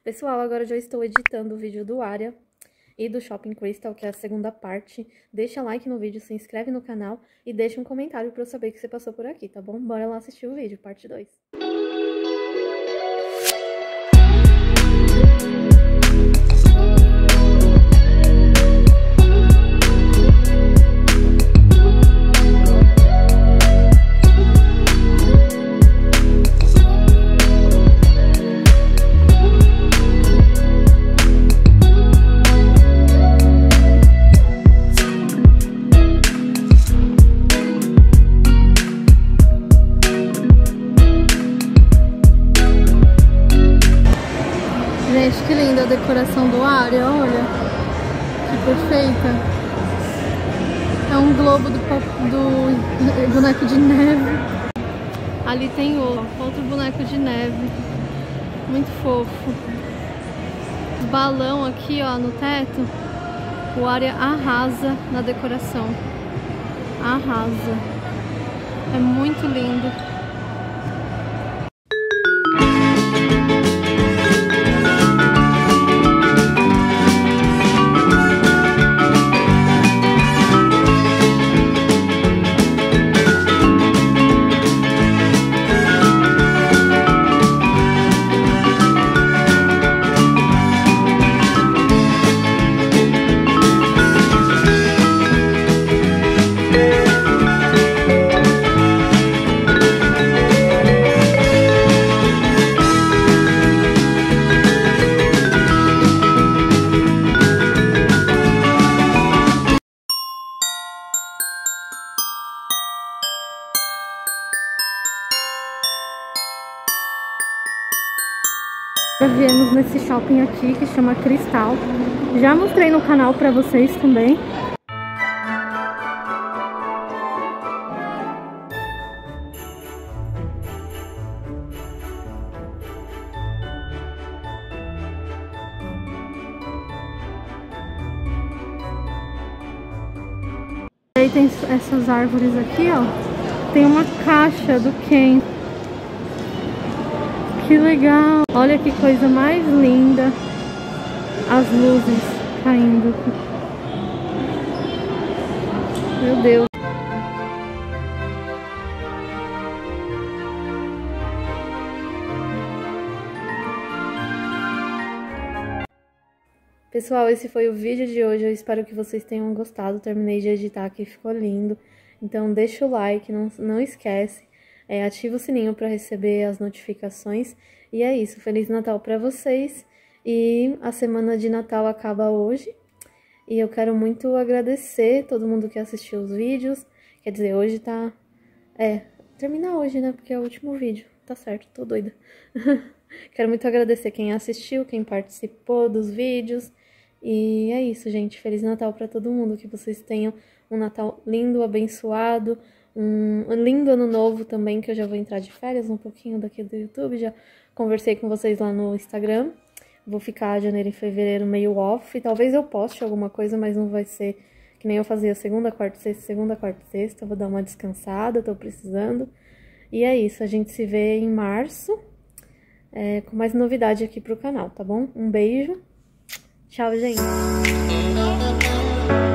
Pessoal, agora eu já estou editando o vídeo do Aria e do Shopping Crystal, que é a segunda parte. Deixa like no vídeo, se inscreve no canal e deixa um comentário pra eu saber que você passou por aqui, tá bom? Bora lá assistir o vídeo, parte 2. Gente, que linda a decoração do Aria, olha, que perfeita. É um globo do boneco de neve. Ali tem outro boneco de neve, muito fofo. Balão aqui, ó, no teto. O Aria arrasa na decoração, arrasa. É muito lindo. Viemos nesse shopping aqui que chama Cristal. Já mostrei no canal pra vocês também. Aí tem essas árvores aqui, ó. Tem uma caixa do Ken. Que legal! Olha que coisa mais linda. As luzes caindo. Meu Deus! Pessoal, esse foi o vídeo de hoje. Eu espero que vocês tenham gostado. Terminei de editar aqui, ficou lindo. Então deixa o like, não esquece. Ativa o sininho para receber as notificações. E é isso, Feliz Natal para vocês. E a semana de Natal acaba hoje. E eu quero muito agradecer todo mundo que assistiu os vídeos. Quer dizer, hoje tá... termina hoje, né? Porque é o último vídeo. Tá certo, tô doida. Quero muito agradecer quem assistiu, quem participou dos vídeos. E é isso, gente. Feliz Natal para todo mundo. Que vocês tenham um Natal lindo, abençoado. Um lindo ano novo também, que eu já vou entrar de férias um pouquinho daqui do YouTube. Já conversei com vocês lá no Instagram. Vou ficar janeiro e fevereiro meio off. Talvez eu poste alguma coisa, mas não vai ser que nem eu fazia segunda, quarta, sexta. Vou dar uma descansada, tô precisando. E é isso, a gente se vê em março com mais novidade aqui pro canal, tá bom? Um beijo. Tchau, gente.